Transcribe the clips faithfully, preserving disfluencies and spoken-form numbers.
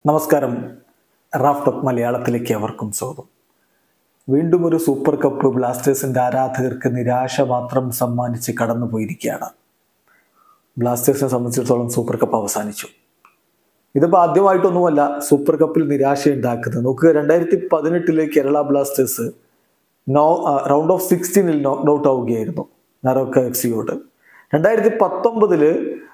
നമസ്കാരം. Raf talk മലയാളത്തിലേക്ക് അവർക്കും സ്വാഗതം. വീണ്ടും ഒരു സൂപ്പർ കപ്പ് ബ്ലാസ്റ്റേഴ്സിൻ്റെ ആരാധകർക്ക് നിരാശ മാത്രം സമ്മാനിച്ച് കടന്നു പോയിരിക്കുകയാണ്. ബ്ലാസ്റ്റേഴ്സിനെ സംബന്ധിച്ചിടത്തോളം സൂപ്പർ കപ്പ് അവസാനിച്ചു. ഇതിപ്പോൾ ആദ്യമായിട്ടൊന്നുമല്ല സൂപ്പർ കപ്പിൽ നിരാശയുണ്ടാക്കുന്നത്. നോക്കുക, രണ്ടായിരത്തി പതിനെട്ടിലെ Kerala Blasters no round of സിക്സ്റ്റീനിൽ നോക്ക് ഔട്ട് ആവുകയായിരുന്നു നരോക്ക എഫ് സിയോട്. രണ്ടായിരത്തി പത്തൊമ്പതില്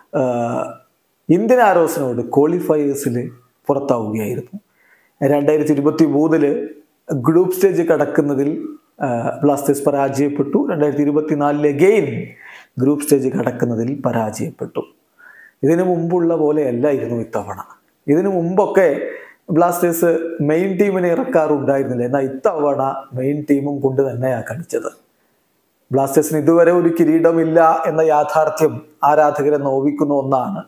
ഇന്ത്യൻ ആരോസിനോട് ക്വാളിഫയേഴ്സിൽ പുറത്താവുകയായിരുന്നു. രണ്ടായിരത്തി ഇരുപത്തി മൂന്നില് ഗ്രൂപ്പ് സ്റ്റേജ് കടക്കുന്നതിൽ ബ്ലാസ്റ്റേഴ്സ് പരാജയപ്പെട്ടു. രണ്ടായിരത്തി ഇരുപത്തിനാലിലെ ഗെയിം ഗ്രൂപ്പ് സ്റ്റേജ് കടക്കുന്നതിൽ പരാജയപ്പെട്ടു. ഇതിനു മുമ്പുള്ള പോലെയല്ലായിരുന്നു ഇത്തവണ. ഇതിനു മുമ്പൊക്കെ ബ്ലാസ്റ്റേഴ്സ് മെയിൻ ടീമിനെ ഇറക്കാറുണ്ടായിരുന്നില്ല. എന്നാൽ ഇത്തവണ മെയിൻ ടീമും കൊണ്ട് തന്നെയാണ് കളിച്ചത്. ബ്ലാസ്റ്റേഴ്സിന് ഇതുവരെ ഒരു കിരീടമില്ല എന്ന യാഥാർത്ഥ്യം ആരാധകരെ നോവിക്കുന്ന ഒന്നാണ്.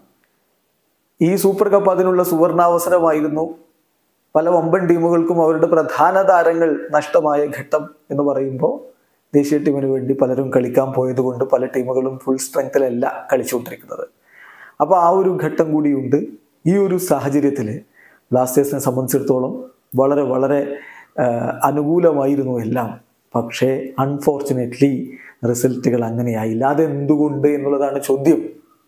ഈ സൂപ്പർ കപ്പ് അതിനുള്ള സുവർണാവസരമായിരുന്നു. പല വമ്പൻ ടീമുകൾക്കും അവരുടെ പ്രധാന താരങ്ങൾ നഷ്ടമായ ഘട്ടം എന്ന് പറയുമ്പോൾ ദേശീയ ടീമിന് വേണ്ടി പലരും കളിക്കാൻ പോയത് കൊണ്ട് പല ടീമുകളും ഫുൾ സ്ട്രെങ്ത്തിലല്ല കളിച്ചുകൊണ്ടിരിക്കുന്നത്. അപ്പോൾ ആ ഒരു ഘട്ടം കൂടിയുണ്ട്. ഈ ഒരു സാഹചര്യത്തിൽ ബ്ലാസ്റ്റേഴ്സിനെ സംബന്ധിച്ചിടത്തോളം വളരെ വളരെ അനുകൂലമായിരുന്നു എല്ലാം. പക്ഷേ അൺഫോർച്ചുനേറ്റ്ലി റിസൾട്ടുകൾ അങ്ങനെയായില്ല. അതെന്തുകൊണ്ട് എന്നുള്ളതാണ് ചോദ്യം.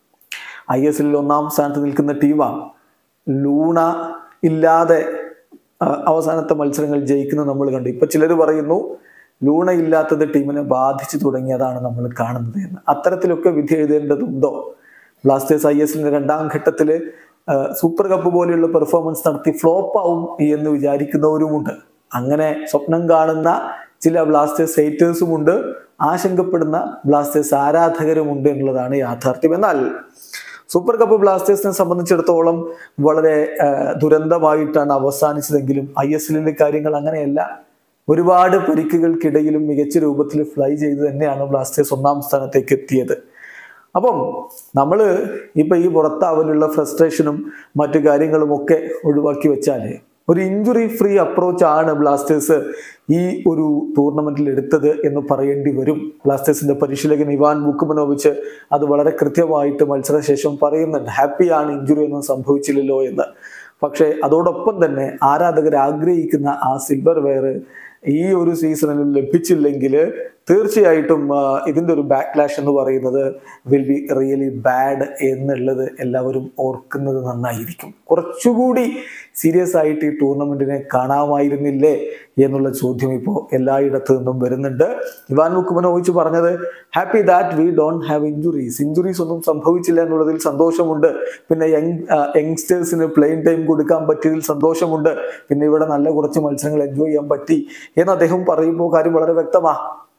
ഐ എസ് എല്ലിൽ ഒന്നാം സ്ഥാനത്ത് നിൽക്കുന്ന ടീമാണ്. ലൂണ ഇല്ലാതെ അവസാനത്തെ മത്സരങ്ങൾ ജയിക്കുന്നത് നമ്മൾ കണ്ടു. ഇപ്പൊ ചിലർ പറയുന്നു ലൂണ ഇല്ലാത്തത് ടീമിനെ ബാധിച്ചു തുടങ്ങിയതാണ് നമ്മൾ കാണുന്നത് എന്ന്. അത്തരത്തിലൊക്കെ വിധി എഴുതേണ്ടതുണ്ടോ? ബ്ലാസ്റ്റേഴ്സ് ഐ എസ് എല്ലിന്റെ രണ്ടാം ഘട്ടത്തില് സൂപ്പർ കപ്പ് പോലെയുള്ള പെർഫോമൻസ് നടത്തി ഫ്ലോപ്പ് ആവും എന്ന് വിചാരിക്കുന്നവരുമുണ്ട്. അങ്ങനെ സ്വപ്നം കാണുന്ന ചില ബ്ലാസ്റ്റേഴ്സ് ഹേറ്റേഴ്സുമുണ്ട്, ആശങ്കപ്പെടുന്ന ബ്ലാസ്റ്റേഴ്സ് ആരാധകരുമുണ്ട് എന്നുള്ളതാണ് യാഥാർത്ഥ്യം. എന്നാൽ സൂപ്പർ കപ്പ് ബ്ലാസ്റ്റേഴ്സിനെ സംബന്ധിച്ചിടത്തോളം വളരെ ദുരന്തമായിട്ടാണ് അവസാനിച്ചതെങ്കിലും ഐ എസ് എല്ലിലെ കാര്യങ്ങൾ അങ്ങനെയല്ല. ഒരുപാട് പരിക്കുകൾക്കിടയിലും മികച്ച രൂപത്തിൽ ഫ്ലൈ ചെയ്ത് തന്നെയാണ് ബ്ലാസ്റ്റേഴ്സ് ഒന്നാം സ്ഥാനത്തേക്ക് എത്തിയത്. അപ്പം നമ്മൾ ഇപ്പം ഈ പുറത്താവലുള്ള ഫ്രസ്ട്രേഷനും മറ്റു കാര്യങ്ങളും ഒക്കെ ഒഴിവാക്കി വെച്ചാൽ ഒരു ഇഞ്ചുറി ഫ്രീ അപ്രോച്ച് ആണ് ബ്ലാസ്റ്റേഴ്സ് ഈ ഒരു ടൂർണമെന്റിൽ എടുത്തത് എന്ന് പറയേണ്ടി വരും. ബ്ലാസ്റ്റേഴ്സിന്റെ പരിശീലകൻ ഇവാൻ വുക്കുമനോവിച്ച് അത് വളരെ കൃത്യമായിട്ട് മത്സരശേഷം പറയുന്നുണ്ട്. ഹാപ്പിയാണ് ഇഞ്ചുറി ഒന്നും സംഭവിച്ചില്ലല്ലോ എന്ന്. പക്ഷേ അതോടൊപ്പം തന്നെ ആരാധകർ ആഗ്രഹിക്കുന്ന ആ സിൽവർ വെയർ ഈ ഒരു സീസണിൽ ലഭിച്ചില്ലെങ്കിൽ തീർച്ചയായിട്ടും ഇതിൻ്റെ ഒരു ബാക്ക്ലാഷ് എന്ന് പറയുന്നത് വിൽ ബി റിയലി ബാഡ് എന്നുള്ളത് എല്ലാവരും ഓർക്കുന്നത് നന്നായിരിക്കും. കുറച്ചുകൂടി സീരിയസ് ആയിട്ട് ഈ ടൂർണമെന്റിനെ കാണാമായിരുന്നില്ലേ എന്നുള്ള ചോദ്യം ഇപ്പോൾ എല്ലായിടത്തു നിന്നും വരുന്നുണ്ട്. ഇവാൻ വുക്കുമനോവിച്ച് പറഞ്ഞത് happy that we don't have injuries. Injuries ഒന്നും സംഭവിച്ചില്ല എന്നുള്ളതിൽ സന്തോഷമുണ്ട്. പിന്നെ യങ് യങ്സ്റ്റേഴ്സിന് പ്ലെയിൻ ടൈം കൊടുക്കാൻ പറ്റിയതിൽ സന്തോഷമുണ്ട്. പിന്നെ ഇവിടെ നല്ല കുറച്ച് മത്സരങ്ങൾ എൻജോയ് ചെയ്യാൻ പറ്റി എന്ന് അദ്ദേഹം പറയുമ്പോൾ കാര്യം വളരെ വ്യക്തമാണ്.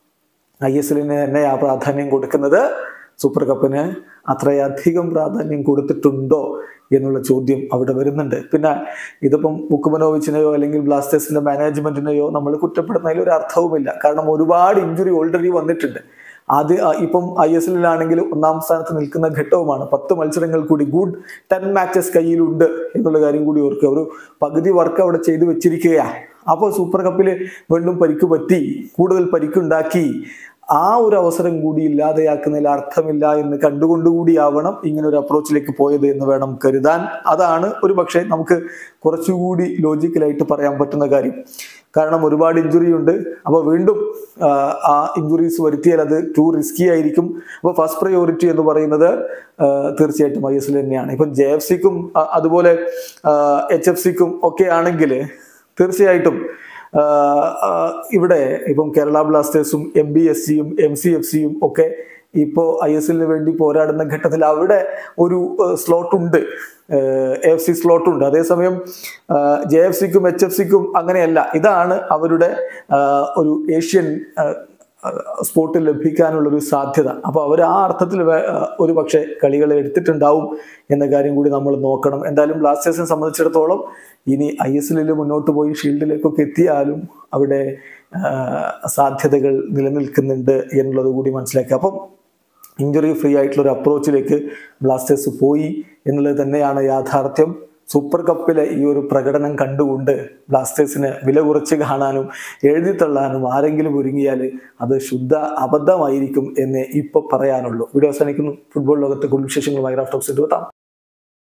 ഐ എസ് എല്ലിന് തന്നെ ആ പ്രാധാന്യം കൊടുക്കുന്നത് സൂപ്പർ കപ്പിന് അത്രയധികം പ്രാധാന്യം കൊടുത്തിട്ടുണ്ടോ എന്നുള്ള ചോദ്യം അവിടെ വരുന്നുണ്ട്. പിന്നെ ഇതിപ്പം വുക്കുമനോവിച്ചിനെയോ അല്ലെങ്കിൽ ബ്ലാസ്റ്റേഴ്സിന്റെ മാനേജ്മെന്റിനെയോ നമ്മൾ കുറ്റപ്പെടുന്നതിൽ ഒരു അർത്ഥവുമില്ല. കാരണം ഒരുപാട് ഇഞ്ചുറി ഓൾറെഡി വന്നിട്ടുണ്ട്. അത് ഇപ്പം ഐ എസ് എല്ലിലാണെങ്കിൽ ഒന്നാം സ്ഥാനത്ത് നിൽക്കുന്ന ഘട്ടവുമാണ്. പത്ത് മത്സരങ്ങൾ കൂടി, ഗുഡ് ടെൻ മാച്ചസ് കയ്യിലുണ്ട് എന്നുള്ള കാര്യം കൂടി ഓർക്കുക. ഒരു പകുതി വർക്ക് അവിടെ ചെയ്തു വെച്ചിരിക്കുകയാണ്. അപ്പോൾ സൂപ്പർ കപ്പിൽ വീണ്ടും പരിക്ക് പറ്റി, കൂടുതൽ പരിക്കുണ്ടാക്കി, ആ ഒരു അവസരം കൂടി ഇല്ലാതെയാക്കുന്നതിൽ അർത്ഥമില്ല എന്ന് കണ്ടുകൊണ്ടുകൂടിയാവണം ഇങ്ങനെ ഒരു അപ്രോച്ചിലേക്ക് പോയത് എന്ന് വേണം കരുതാൻ. അതാണ് ഒരു പക്ഷേ നമുക്ക് കുറച്ചുകൂടി ലോജിക്കലായിട്ട് പറയാൻ പറ്റുന്ന കാര്യം. കാരണം ഒരുപാട് ഇഞ്ചുറി ഉണ്ട്. അപ്പോൾ വീണ്ടും ആ ഇഞ്ചുറീസ് വരുത്തിയാൽ അത് ടു റിസ്കി ആയിരിക്കും. അപ്പോൾ ഫസ്റ്റ് പ്രയോറിറ്റി എന്ന് പറയുന്നത് തീർച്ചയായിട്ടും ഐ എസ് എൽ തന്നെയാണ്. ഇപ്പം ജെ എഫ് സിക്കും അതുപോലെ എച്ച് എഫ് സിക്കും ഒക്കെ ആണെങ്കിൽ തീർച്ചയായിട്ടും ഇവിടെ ഇപ്പം കേരള ബ്ലാസ്റ്റേഴ്സും എം ബി എസ് സിയും എം സി എഫ് സിയും ഒക്കെ ഇപ്പോൾ ഐ എസ് എല്ലിന് വേണ്ടി പോരാടുന്ന ഘട്ടത്തിൽ അവിടെ ഒരു സ്ലോട്ടുണ്ട്, എഫ് സി സ്ലോട്ടുണ്ട്. അതേസമയം ജെ എഫ് സിക്കും എച്ച് എഫ് സിക്കും അങ്ങനെയല്ല. ഇതാണ് അവരുടെ ഒരു ഏഷ്യൻ സ്പോട്ടിൽ ലഭിക്കാനുള്ളൊരു സാധ്യത. അപ്പോൾ അവർ ആ അർത്ഥത്തിൽ ഒരു പക്ഷേ കളികളെ എടുത്തിട്ടുണ്ടാവും എന്ന കാര്യം കൂടി നമ്മൾ നോക്കണം. എന്തായാലും ബ്ലാസ്റ്റേഴ്സിനെ സംബന്ധിച്ചിടത്തോളം ഇനി ഐ എസ് എല്ലിൽ മുന്നോട്ട് പോയി ഷീൽഡിലേക്കൊക്കെ എത്തിയാലും അവിടെ സാധ്യതകൾ നിലനിൽക്കുന്നുണ്ട് എന്നുള്ളത് കൂടി മനസ്സിലാക്കുക. അപ്പം ഇഞ്ചുറി ഫ്രീ ആയിട്ടുള്ള ഒരു അപ്രോച്ചിലേക്ക് ബ്ലാസ്റ്റേഴ്സ് പോയി എന്നുള്ളത് തന്നെയാണ് യാഥാർത്ഥ്യം. സൂപ്പർ കപ്പിലെ ഈ ഒരു പ്രകടനം കണ്ടുകൊണ്ട് ബ്ലാസ്റ്റേഴ്സിന് വില കുറച്ച് കാണാനും എഴുതിത്തള്ളാനും ആരെങ്കിലും ഒരുങ്ങിയാൽ അത് ശുദ്ധ അബദ്ധമായിരിക്കും എന്ന് ഇപ്പോൾ പറയാനുള്ളൂ. വീഡിയോ അവസാനിക്കുന്നു. ഫുട്ബോൾ ലോകത്തെ കൂടുതൽ വിശേഷങ്ങളുമായി റാഫ് ടോക്സ് എത്താം.